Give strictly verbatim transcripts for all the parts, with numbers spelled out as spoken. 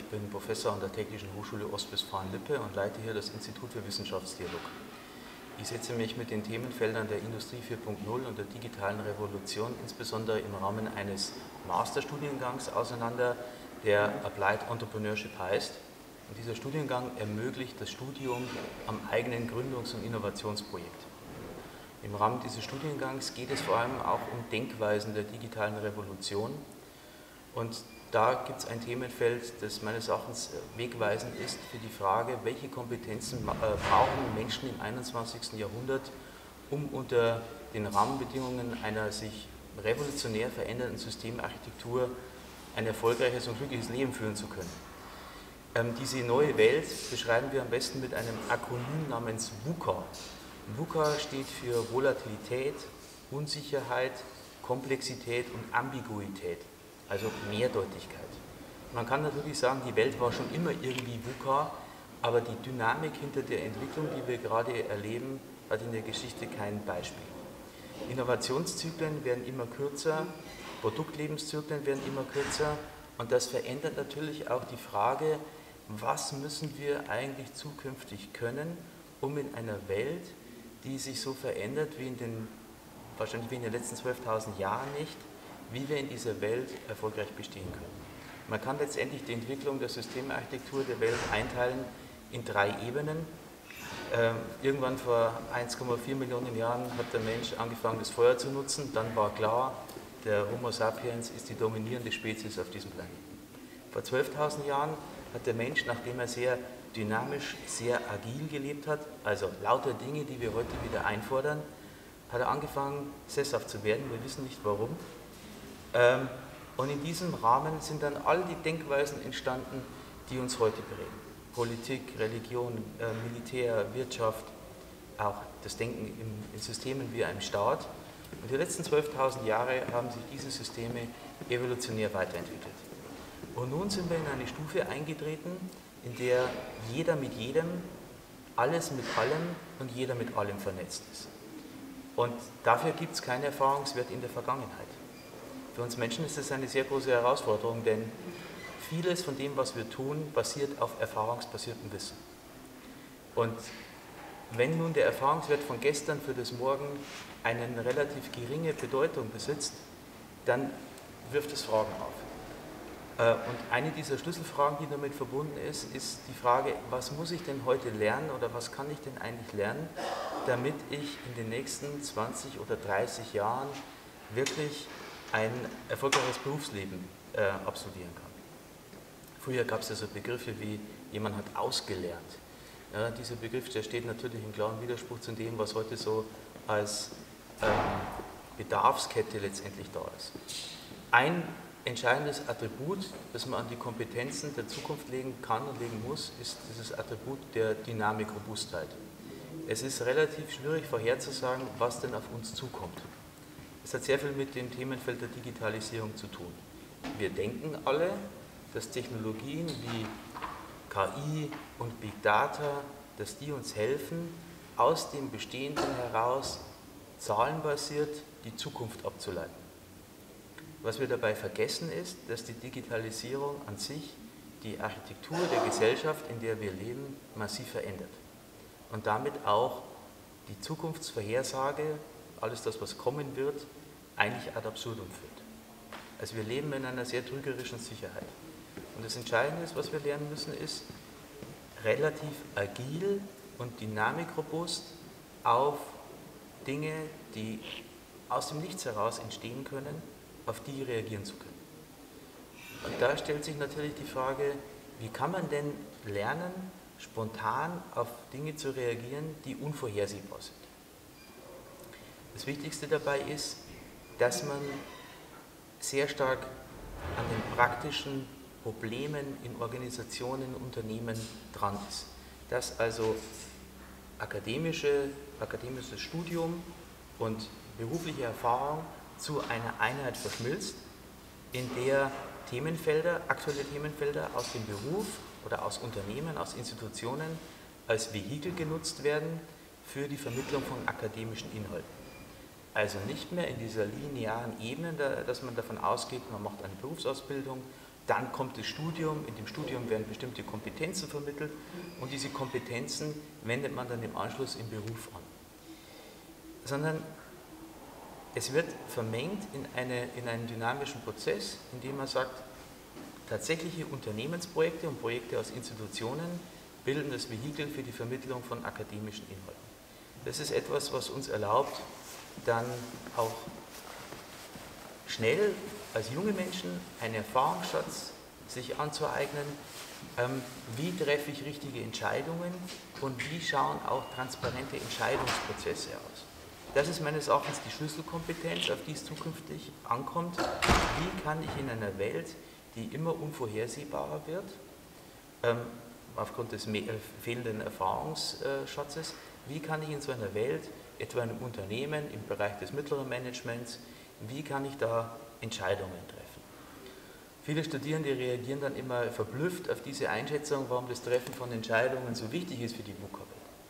bin Professor an der Technischen Hochschule Ostwestfalen-Lippe und leite hier das Institut für Wissenschaftsdialog. Ich setze mich mit den Themenfeldern der Industrie vier Punkt null und der digitalen Revolution insbesondere im Rahmen eines Masterstudiengangs auseinander, der Applied Entrepreneurship heißt. Und dieser Studiengang ermöglicht das Studium am eigenen Gründungs- und Innovationsprojekt. Im Rahmen dieses Studiengangs geht es vor allem auch um Denkweisen der digitalen Revolution. Und da gibt es ein Themenfeld, das meines Erachtens wegweisend ist für die Frage, welche Kompetenzen brauchen Menschen im einundzwanzigsten Jahrhundert, um unter den Rahmenbedingungen einer sich revolutionär verändernden Systemarchitektur ein erfolgreiches und glückliches Leben führen zu können. Ähm, diese neue Welt beschreiben wir am besten mit einem Akronym namens VUCA. VUCA steht für Volatilität, Unsicherheit, Komplexität und Ambiguität. Also Mehrdeutigkeit. Man kann natürlich sagen, die Welt war schon immer irgendwie VUCA, aber die Dynamik hinter der Entwicklung, die wir gerade erleben, hat in der Geschichte kein Beispiel. Innovationszyklen werden immer kürzer, Produktlebenszyklen werden immer kürzer und das verändert natürlich auch die Frage, was müssen wir eigentlich zukünftig können, um in einer Welt, die sich so verändert wie in den, wahrscheinlich wie in den letzten zwölftausend Jahren nicht, wie wir in dieser Welt erfolgreich bestehen können. Man kann letztendlich die Entwicklung der Systemarchitektur der Welt einteilen in drei Ebenen. Ähm, irgendwann vor eins Komma vier Millionen Jahren hat der Mensch angefangen, das Feuer zu nutzen. Dann war klar, der Homo sapiens ist die dominierende Spezies auf diesem Planeten. Vor zwölftausend Jahren hat der Mensch, nachdem er sehr dynamisch, sehr agil gelebt hat, also lauter Dinge, die wir heute wieder einfordern, hat er angefangen, sesshaft zu werden. Wir wissen nicht warum. Und in diesem Rahmen sind dann all die Denkweisen entstanden, die uns heute prägen. Politik, Religion, Militär, Wirtschaft, auch das Denken in Systemen wie einem Staat. Und die letzten zwölftausend Jahre haben sich diese Systeme evolutionär weiterentwickelt. Und nun sind wir in eine Stufe eingetreten, in der jeder mit jedem, alles mit allem und jeder mit allem vernetzt ist. Und dafür gibt es keinen Erfahrungswert in der Vergangenheit. Für uns Menschen ist das eine sehr große Herausforderung, denn vieles von dem, was wir tun, basiert auf erfahrungsbasiertem Wissen. Und wenn nun der Erfahrungswert von gestern für das Morgen eine relativ geringe Bedeutung besitzt, dann wirft es Fragen auf. Und eine dieser Schlüsselfragen, die damit verbunden ist, ist die Frage, was muss ich denn heute lernen oder was kann ich denn eigentlich lernen, damit ich in den nächsten zwanzig oder dreißig Jahren wirklich ein erfolgreiches Berufsleben äh, absolvieren kann. Früher gab es ja so Begriffe wie, jemand hat ausgelernt. Ja, dieser Begriff, der steht natürlich im klaren Widerspruch zu dem, was heute so als ähm, Bedarfskette letztendlich da ist. Ein entscheidendes Attribut, das man an die Kompetenzen der Zukunft legen kann und legen muss, ist dieses Attribut der Dynamik-Robustheit. Es ist relativ schwierig vorherzusagen, was denn auf uns zukommt. Es hat sehr viel mit dem Themenfeld der Digitalisierung zu tun. Wir denken alle, dass Technologien wie K I und Big Data, dass die uns helfen, aus dem Bestehenden heraus zahlenbasiert die Zukunft abzuleiten. Was wir dabei vergessen ist, dass die Digitalisierung an sich die Architektur der Gesellschaft, in der wir leben, massiv verändert. Und damit auch die Zukunftsvorhersage, alles das, was kommen wird, eigentlich ad absurdum führt. Also wir leben in einer sehr trügerischen Sicherheit. Und das Entscheidende ist, was wir lernen müssen, ist, relativ agil und dynamikrobust auf Dinge, die aus dem Nichts heraus entstehen können, auf die reagieren zu können. Und da stellt sich natürlich die Frage, wie kann man denn lernen, spontan auf Dinge zu reagieren, die unvorhersehbar sind. Das Wichtigste dabei ist, dass man sehr stark an den praktischen Problemen in Organisationen, Unternehmen dran ist. Dass also akademische, akademisches Studium und berufliche Erfahrung zu einer Einheit verschmilzt, in der Themenfelder, aktuelle Themenfelder aus dem Beruf oder aus Unternehmen, aus Institutionen als Vehikel genutzt werden für die Vermittlung von akademischen Inhalten. Also nicht mehr in dieser linearen Ebene, dass man davon ausgeht, man macht eine Berufsausbildung, dann kommt das Studium, in dem Studium werden bestimmte Kompetenzen vermittelt und diese Kompetenzen wendet man dann im Anschluss im Beruf an. Sondern es wird vermengt in, eine, in einen dynamischen Prozess, in dem man sagt, tatsächliche Unternehmensprojekte und Projekte aus Institutionen bilden das Vehikel für die Vermittlung von akademischen Inhalten. Das ist etwas, was uns erlaubt, dann auch schnell als junge Menschen einen Erfahrungsschatz sich anzueignen, ähm, wie treffe ich richtige Entscheidungen und wie schauen auch transparente Entscheidungsprozesse aus. Das ist meines Erachtens die Schlüsselkompetenz, auf die es zukünftig ankommt. Wie kann ich in einer Welt, die immer unvorhersehbarer wird, ähm, aufgrund des äh, fehlenden Erfahrungsschatzes, wie kann ich in so einer Welt, etwa in einem Unternehmen, im Bereich des mittleren Managements, wie kann ich da Entscheidungen treffen? Viele Studierende reagieren dann immer verblüfft auf diese Einschätzung, warum das Treffen von Entscheidungen so wichtig ist für die V U C A-Welt.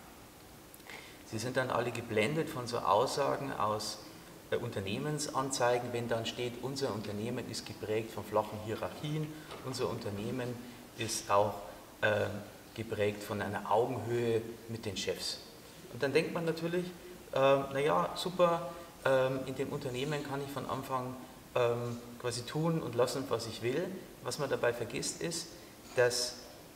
Sie sind dann alle geblendet von so Aussagen aus äh, Unternehmensanzeigen, wenn dann steht, unser Unternehmen ist geprägt von flachen Hierarchien, unser Unternehmen ist auch äh, geprägt von einer Augenhöhe mit den Chefs. Und dann denkt man natürlich, äh, naja, super, äh, in dem Unternehmen kann ich von Anfang äh, quasi tun und lassen, was ich will. Was man dabei vergisst ist, dass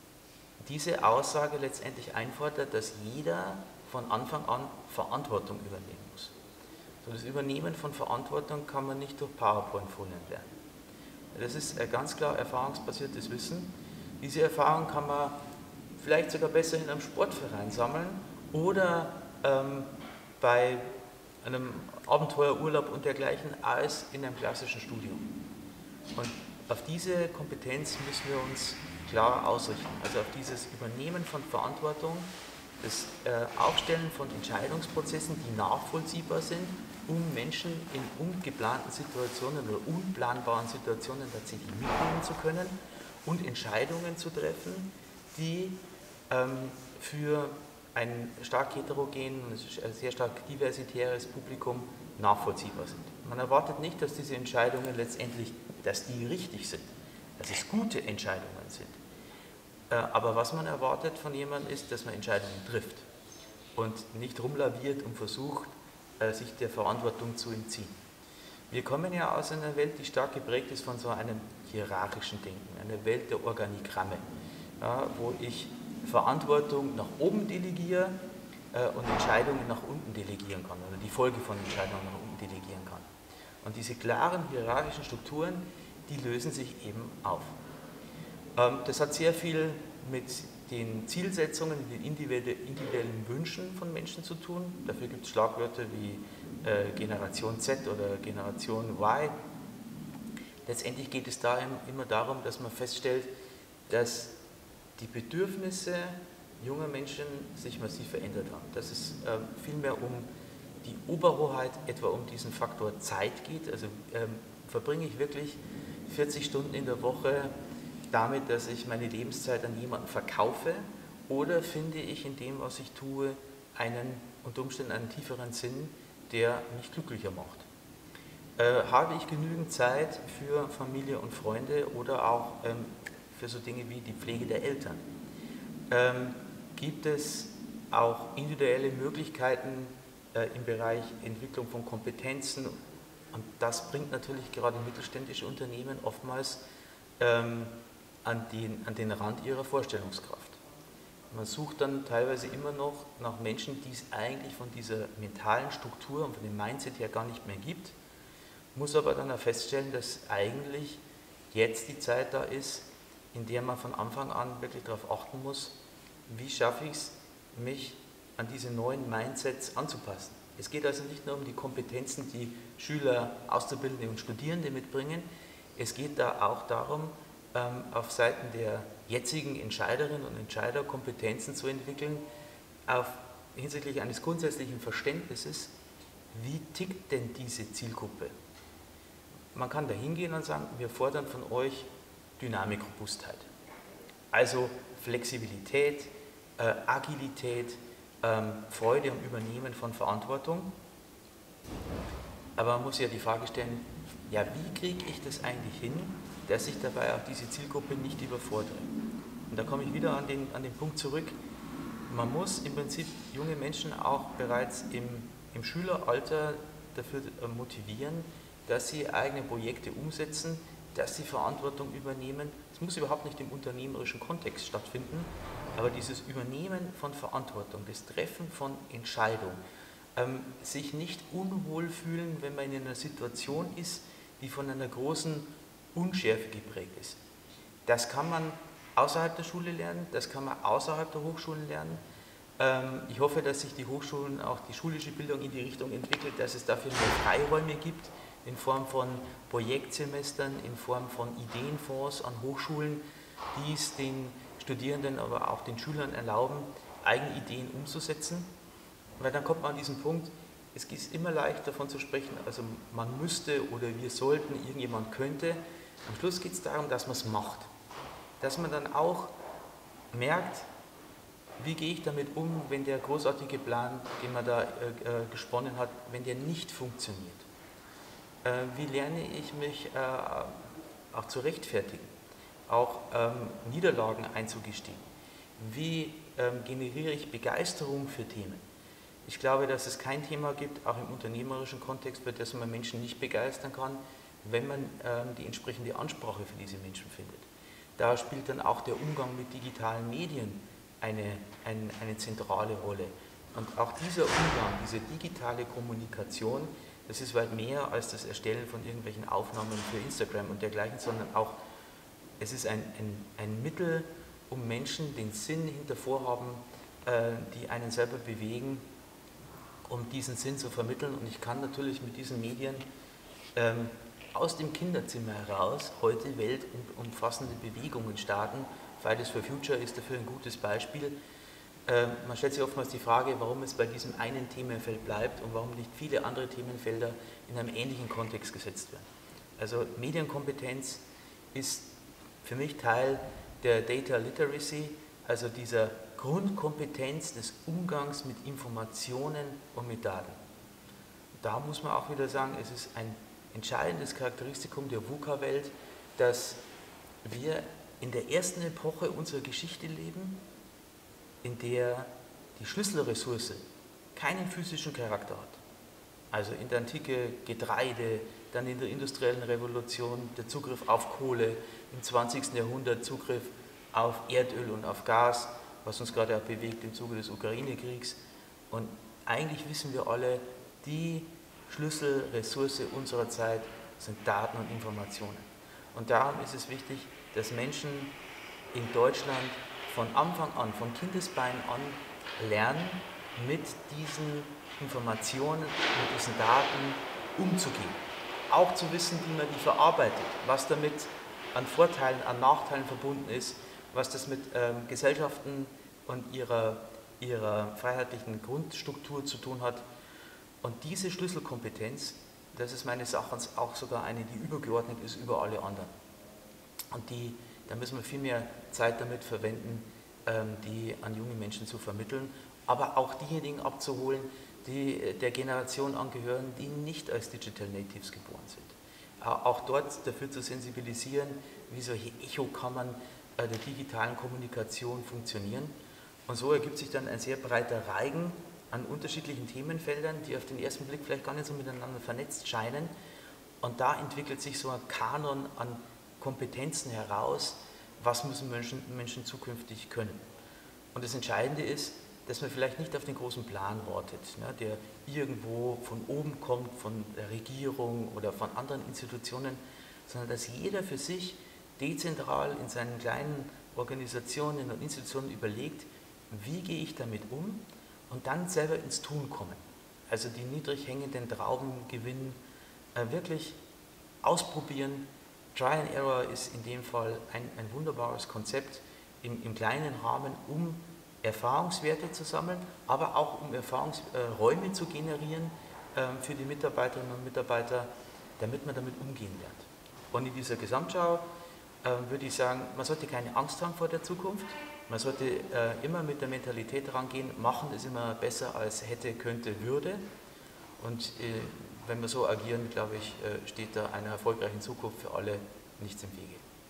diese Aussage letztendlich einfordert, dass jeder von Anfang an Verantwortung übernehmen muss. So, das Übernehmen von Verantwortung kann man nicht durch PowerPoint-Folien lernen. Das ist ganz klar erfahrungsbasiertes Wissen. Diese Erfahrung kann man vielleicht sogar besser in einem Sportverein sammeln oder ähm, bei einem Abenteuerurlaub und dergleichen als in einem klassischen Studium. Und auf diese Kompetenz müssen wir uns klar ausrichten, also auf dieses Übernehmen von Verantwortung, das äh, Aufstellen von Entscheidungsprozessen, die nachvollziehbar sind, um Menschen in ungeplanten Situationen oder unplanbaren Situationen tatsächlich mitnehmen zu können und Entscheidungen zu treffen, die ähm, für ein stark heterogen, sehr stark diversitäres Publikum nachvollziehbar sind. Man erwartet nicht, dass diese Entscheidungen letztendlich, dass die richtig sind, dass es gute Entscheidungen sind. Aber was man erwartet von jemandem ist, dass man Entscheidungen trifft und nicht rumlaviert und versucht, sich der Verantwortung zu entziehen. Wir kommen ja aus einer Welt, die stark geprägt ist von so einem hierarchischen Denken, einer Welt der Organigramme, ja, wo ich Verantwortung nach oben delegiere äh, und Entscheidungen nach unten delegieren kann oder die Folge von Entscheidungen nach unten delegieren kann. Und diese klaren hierarchischen Strukturen, die lösen sich eben auf. Ähm, das hat sehr viel mit den Zielsetzungen, den individuellen Wünschen von Menschen zu tun. Dafür gibt es Schlagwörter wie äh, Generation Z oder Generation Y. Letztendlich geht es da immer darum, dass man feststellt, dass die Bedürfnisse junger Menschen sich massiv verändert haben. Dass es äh, vielmehr um die Oberhoheit, etwa um diesen Faktor Zeit geht. Also ähm, verbringe ich wirklich vierzig Stunden in der Woche damit, dass ich meine Lebenszeit an jemanden verkaufe, oder finde ich in dem, was ich tue, einen unter Umständen einen tieferen Sinn, der mich glücklicher macht. Äh, habe ich genügend Zeit für Familie und Freunde oder auch ähm, für so Dinge wie die Pflege der Eltern? Ähm, gibt es auch individuelle Möglichkeiten äh, im Bereich Entwicklung von Kompetenzen? Und das bringt natürlich gerade mittelständische Unternehmen oftmals ähm, an den, an den Rand ihrer Vorstellungskraft. Man sucht dann teilweise immer noch nach Menschen, die es eigentlich von dieser mentalen Struktur und von dem Mindset her gar nicht mehr gibt, muss aber dann auch feststellen, dass eigentlich jetzt die Zeit da ist, in der man von Anfang an wirklich darauf achten muss, wie schaffe ich es, mich an diese neuen Mindsets anzupassen. Es geht also nicht nur um die Kompetenzen, die Schüler, Auszubildende und Studierende mitbringen, es geht da auch darum, auf Seiten der jetzigen Entscheiderinnen und Entscheider Kompetenzen zu entwickeln, auf, hinsichtlich eines grundsätzlichen Verständnisses, wie tickt denn diese Zielgruppe? Man kann da hingehen und sagen, wir fordern von euch Dynamik, Robustheit. Also Flexibilität, äh, Agilität, ähm, Freude am Übernehmen von Verantwortung. Aber man muss ja die Frage stellen, ja, wie kriege ich das eigentlich hin, dass ich dabei auch diese Zielgruppe nicht überfordere. Und da komme ich wieder an den, an den Punkt zurück, man muss im Prinzip junge Menschen auch bereits im, im Schüleralter dafür motivieren, dass sie eigene Projekte umsetzen, dass sie Verantwortung übernehmen. Es muss überhaupt nicht im unternehmerischen Kontext stattfinden, aber dieses Übernehmen von Verantwortung, das Treffen von Entscheidungen, ähm, sich nicht unwohl fühlen, wenn man in einer Situation ist, die von einer großen Unschärfe geprägt ist. Das kann man außerhalb der Schule lernen, das kann man außerhalb der Hochschulen lernen. Ähm, ich hoffe, dass sich die Hochschulen, auch die schulische Bildung in die Richtung entwickelt, dass es dafür mehr Freiräume gibt, in Form von Projektsemestern, in Form von Ideenfonds an Hochschulen, die es den Studierenden, aber auch den Schülern erlauben, eigene Ideen umzusetzen. Weil dann kommt man an diesen Punkt, es ist immer leicht davon zu sprechen, also man müsste oder wir sollten, irgendjemand könnte. Am Schluss geht es darum, dass man es macht. Dass man dann auch merkt, wie gehe ich damit um, wenn der großartige Plan, den man da äh, gesponnen hat, wenn der nicht funktioniert. Äh, wie lerne ich mich äh, auch zu rechtfertigen, auch ähm, Niederlagen einzugestehen. Wie ähm, generiere ich Begeisterung für Themen. Ich glaube, dass es kein Thema gibt, auch im unternehmerischen Kontext, für das man Menschen nicht begeistern kann, wenn man ähm, die entsprechende Ansprache für diese Menschen findet. Da spielt dann auch der Umgang mit digitalen Medien eine, eine, eine zentrale Rolle. Und auch dieser Umgang, diese digitale Kommunikation, das ist weit mehr als das Erstellen von irgendwelchen Aufnahmen für Instagram und dergleichen, sondern auch, es ist ein, ein, ein Mittel, um Menschen den Sinn hinter Vorhaben, äh, die einen selber bewegen, um diesen Sinn zu vermitteln. Und ich kann natürlich mit diesen Medien ähm, aus dem Kinderzimmer heraus heute weltumfassende Bewegungen starten. Fridays for Future ist dafür ein gutes Beispiel. Ähm, man stellt sich oftmals die Frage, warum es bei diesem einen Themenfeld bleibt und warum nicht viele andere Themenfelder in einem ähnlichen Kontext gesetzt werden. Also Medienkompetenz ist für mich Teil der Data Literacy, also dieser Grundkompetenz des Umgangs mit Informationen und mit Daten. Da muss man auch wieder sagen, es ist ein entscheidendes Charakteristikum der VUCA-Welt, dass wir in der ersten Epoche unserer Geschichte leben, in der die Schlüsselressource keinen physischen Charakter hat. Also in der Antike Getreide, dann in der industriellen Revolution der Zugriff auf Kohle, im zwanzigsten Jahrhundert Zugriff auf Erdöl und auf Gas, was uns gerade auch bewegt im Zuge des Ukraine-Kriegs. Und eigentlich wissen wir alle, die Schlüsselressource unserer Zeit sind Daten und Informationen. Und darum ist es wichtig, dass Menschen in Deutschland von Anfang an, von Kindesbein an lernen, mit diesen Informationen, mit diesen Daten umzugehen. Auch zu wissen, wie man die verarbeitet, was damit an Vorteilen, an Nachteilen verbunden ist, was das mit ähm, Gesellschaften und ihrer, ihrer freiheitlichen Grundstruktur zu tun hat. Und diese Schlüsselkompetenz, das ist meines Erachtens auch sogar eine, die übergeordnet ist über alle anderen. Und die, da müssen wir viel mehr Zeit damit verwenden, ähm, die an junge Menschen zu vermitteln, aber auch diejenigen abzuholen, die der Generation angehören, die nicht als Digital Natives geboren sind. Auch dort dafür zu sensibilisieren, wie solche Echokammern der digitalen Kommunikation funktionieren. Und so ergibt sich dann ein sehr breiter Reigen an unterschiedlichen Themenfeldern, die auf den ersten Blick vielleicht gar nicht so miteinander vernetzt scheinen. Und da entwickelt sich so ein Kanon an Kompetenzen heraus, was müssen Menschen, Menschen zukünftig können. Und das Entscheidende ist, dass man vielleicht nicht auf den großen Plan wartet, ne, der irgendwo von oben kommt, von der Regierung oder von anderen Institutionen, sondern dass jeder für sich dezentral in seinen kleinen Organisationen und Institutionen überlegt, wie gehe ich damit um und dann selber ins Tun kommen. Also die niedrig hängenden Trauben gewinnen, äh, wirklich ausprobieren. Try and Error ist in dem Fall ein, ein wunderbares Konzept im, im kleinen Rahmen, um Erfahrungswerte zu sammeln, aber auch um Erfahrungsräume äh, zu generieren äh, für die Mitarbeiterinnen und Mitarbeiter, damit man damit umgehen lernt. Und in dieser Gesamtschau äh, würde ich sagen, man sollte keine Angst haben vor der Zukunft, man sollte äh, immer mit der Mentalität rangehen, machen ist immer besser als hätte, könnte, würde. Und äh, wenn wir so agieren, glaube ich, äh, steht da einer erfolgreichen Zukunft für alle nichts im Wege.